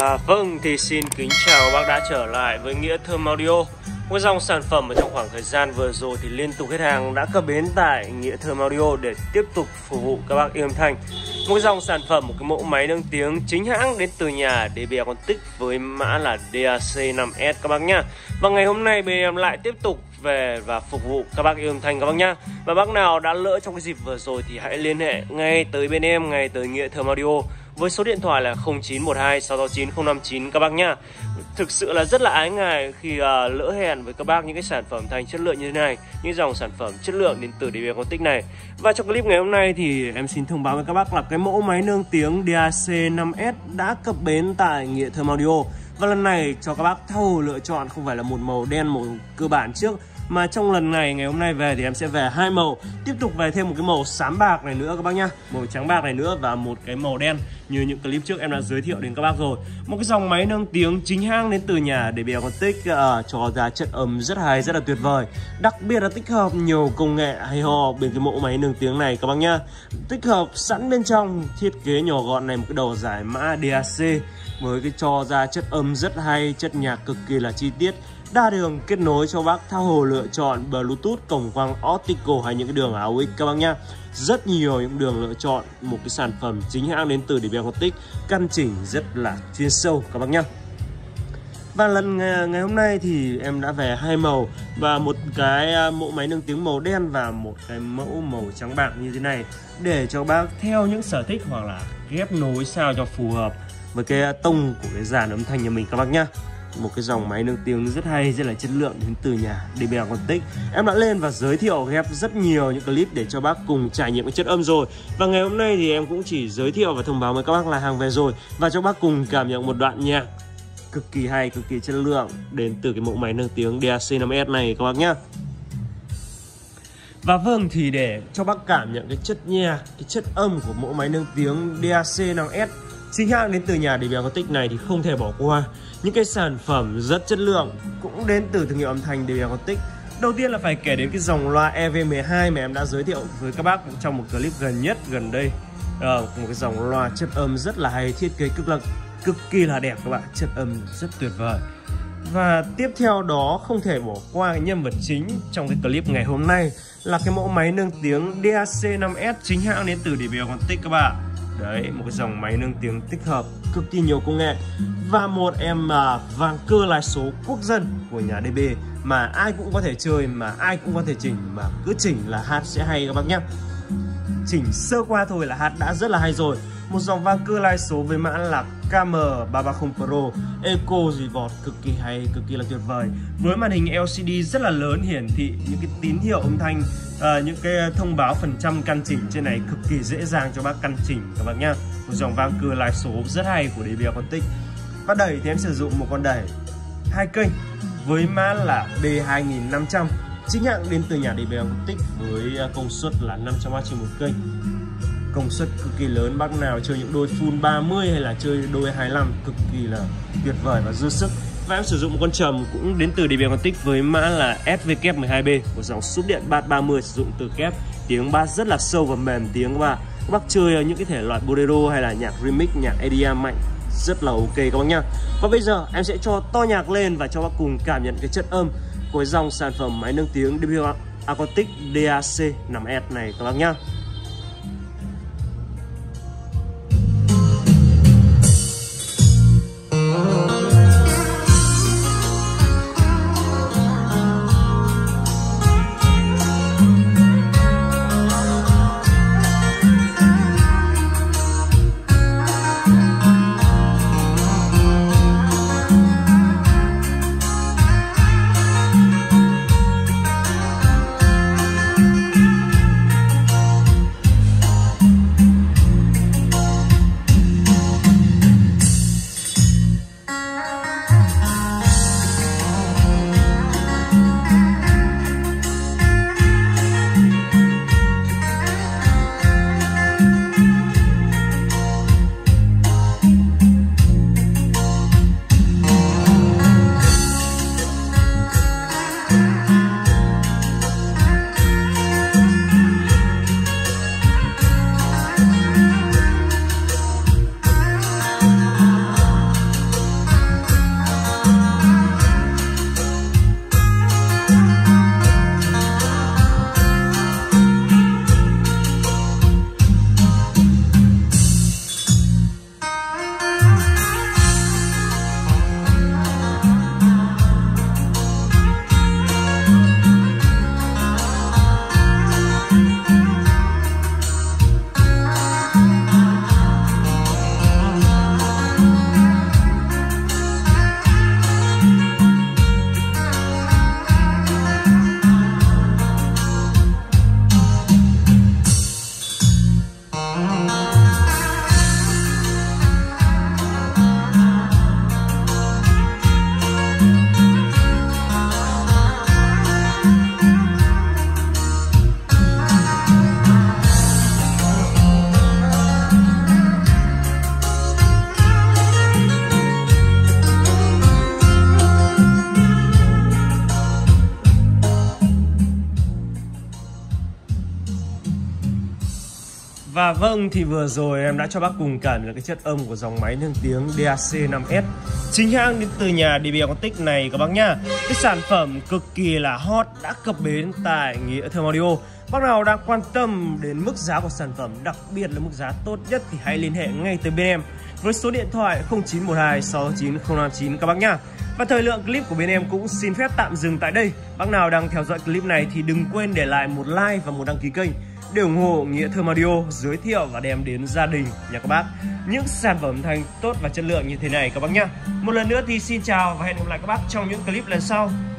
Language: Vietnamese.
Vâng, thì xin kính chào các bác đã trở lại với Nghĩa Thơm Audio. Một dòng sản phẩm ở trong khoảng thời gian vừa rồi thì liên tục khách hàng đã cập bến tại Nghĩa Thơm Audio để tiếp tục phục vụ các bác yêu âm thanh. Một dòng sản phẩm, một cái mẫu máy nâng tiếng chính hãng đến từ nhà DB Acoustic với mã là DAC5S các bác nhá. Và ngày hôm nay bên em lại tiếp tục về và phục vụ các bác yêu âm thanh các bác nhá. Và bác nào đã lỡ trong cái dịp vừa rồi thì hãy liên hệ ngay tới bên em, ngay tới Nghĩa Thơm Audio với số điện thoại là 0912 669 059 các bác nhá. Thực sự là rất là ái ngại khi lỡ hẹn với các bác những cái sản phẩm thanh chất lượng như thế này, những dòng sản phẩm chất lượng đến từ DB Acoustic này. Và trong clip ngày hôm nay thì em xin thông báo với các bác là cái mẫu máy nâng tiếng DAC5S đã cập bến tại Nghĩa Thơm Audio. Và lần này cho các bác tha hồ lựa chọn không phải là một màu đen, màu cơ bản trước, mà trong lần này ngày hôm nay về thì em sẽ về hai màu, tiếp tục về thêm một cái màu xám bạc này nữa các bác nhá, màu trắng bạc này nữa, và một cái màu đen như những clip trước em đã giới thiệu đến các bác rồi. Một cái dòng máy nâng tiếng chính hãng đến từ nhà DB Acoustic, cho ra chất âm rất hay, rất là tuyệt vời, đặc biệt là tích hợp nhiều công nghệ hay ho bên cái mẫu máy nâng tiếng này các bác nhá. Tích hợp sẵn bên trong thiết kế nhỏ gọn này một cái đầu giải mã DAC với cái cho ra chất âm rất hay, chất nhạc cực kỳ là chi tiết, đa đường kết nối cho bác tha hồ lựa chọn Bluetooth, cổng quang optical hay những cái đường AUX các bác nhá. Rất nhiều những đường lựa chọn, một cái sản phẩm chính hãng đến từ DB Acoustic, căn chỉnh rất là chuyên sâu các bác nhá. Và lần ngày hôm nay thì em đã về hai màu, và một cái mẫu máy nâng tiếng màu đen và một cái mẫu màu trắng bạc như thế này, để cho bác theo những sở thích hoặc là ghép nối sao cho phù hợp với cái tông của cái dàn âm thanh nhà mình các bác nhá. Một cái dòng máy nâng tiếng rất hay, rất là chất lượng đến từ nhà DB Acoustic. Em đã lên và giới thiệu ghép rất nhiều những clip để cho bác cùng trải nghiệm cái chất âm rồi. Và ngày hôm nay thì em cũng chỉ giới thiệu và thông báo với các bác là hàng về rồi, và cho bác cùng cảm nhận một đoạn nhạc cực kỳ hay, cực kỳ chất lượng đến từ cái mẫu máy nâng tiếng DAC5S này các bác nhá. Và vâng, thì để cho bác cảm nhận cái chất nhạc, cái chất âm của mẫu máy nâng tiếng DAC5S chính hãng đến từ nhà DB Acoustic này thì không thể bỏ qua những cái sản phẩm rất chất lượng cũng đến từ thương hiệu âm thanh DB Acoustic. Đầu tiên là phải kể đến cái dòng loa EV12 mà em đã giới thiệu với các bác trong một clip gần đây. Một cái dòng loa chất âm rất là hay, thiết kế cực kỳ là đẹp các bạn, chất âm rất tuyệt vời. Và tiếp theo đó không thể bỏ qua cái nhân vật chính trong cái clip ngày hôm nay là cái mẫu máy nâng tiếng DAC5S chính hãng đến từ DB Acoustic các bạn. Đấy, một cái dòng máy nâng tiếng tích hợp cực kỳ nhiều công nghệ và một em vàng cơ lái số quốc dân của nhà DB mà ai cũng có thể chơi, mà ai cũng có thể chỉnh, mà cứ chỉnh là hát sẽ hay các bác nhé. Chỉnh sơ qua thôi là hát đã rất là hay rồi. Một dòng vang cơ lai số với mã là KM330 Pro Eco Revert cực kỳ hay, cực kỳ là tuyệt vời. Với màn hình LCD rất là lớn hiển thị những cái tín hiệu âm thanh, những cái thông báo phần trăm căn chỉnh trên này cực kỳ dễ dàng cho bác căn chỉnh các bác nhá. Một dòng vang cơ lai số rất hay của DB Acoustic. Và đẩy thì em sử dụng một con đẩy 2 kênh với mã là B2500 chính hãng đến từ nhà DB Acoustic với công suất là 500W trên một kênh. Công suất cực kỳ lớn, bác nào chơi những đôi full 30 hay là chơi đôi 25 cực kỳ là tuyệt vời và dư sức. Và em sử dụng một con trầm cũng đến từ DB Acoustic với mã là SVK12B, một dòng súp điện bass 30 sử dụng từ kép, tiếng bass rất là sâu và mềm tiếng, và các bác chơi những cái thể loại bolero hay là nhạc remix, nhạc EDM mạnh rất là ok các bác nhá. Và bây giờ em sẽ cho to nhạc lên và cho bác cùng cảm nhận cái chất âm của dòng sản phẩm máy nâng tiếng DB Acoustic DAC5S này các bác nhá. Và vâng, thì vừa rồi em đã cho bác cùng cảm nhận cái chất âm của dòng máy nâng tiếng DAC 5S chính hãng đến từ nhà DB Acoustic này các bác nhá. Cái sản phẩm cực kỳ là hot đã cập bến tại Nghĩa Thơm Audio. Bác nào đang quan tâm đến mức giá của sản phẩm, đặc biệt là mức giá tốt nhất, thì hãy liên hệ ngay tới bên em với số điện thoại 0912 69059 các bác nhá. Và thời lượng clip của bên em cũng xin phép tạm dừng tại đây. Bác nào đang theo dõi clip này thì đừng quên để lại một like và một đăng ký kênh để ủng hộ Nghĩa Thơm Audio giới thiệu và đem đến gia đình nhà các bác những sản phẩm thanh tốt và chất lượng như thế này các bác nhá. Một lần nữa thì xin chào và hẹn gặp lại các bác trong những clip lần sau.